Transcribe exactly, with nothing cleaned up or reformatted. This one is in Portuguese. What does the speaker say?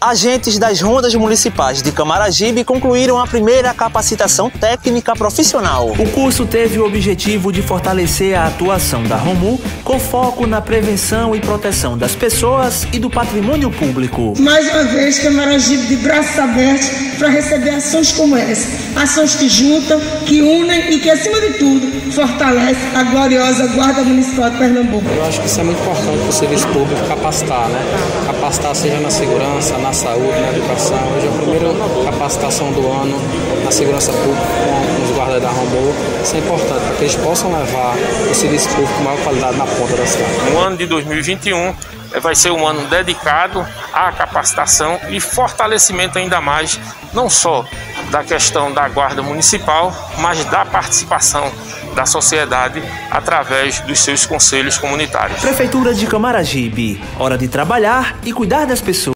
Agentes das rondas municipais de Camaragibe concluíram a primeira capacitação técnica profissional. O curso teve o objetivo de fortalecer a atuação da ROMU com foco na prevenção e proteção das pessoas e do patrimônio público. Mais uma vez, Camaragibe de braços abertos para receber ações como essa. Ações que juntam, que unem e que, acima de tudo, fortalecem a gloriosa Guarda Municipal de Pernambuco. Eu acho que isso é muito importante para o serviço público capacitar, né? Capacitar seja na segurança, na saúde, na educação. Hoje é a primeira capacitação do ano na segurança pública com os guardas da ROMU. Isso é importante para que eles possam levar o serviço público com maior qualidade na ponta da cidade. No ano de dois mil e vinte e um vai ser um ano dedicado à capacitação e fortalecimento ainda mais, não só da questão da Guarda Municipal, mas da participação da sociedade através dos seus conselhos comunitários. Prefeitura de Camaragibe, hora de trabalhar e cuidar das pessoas.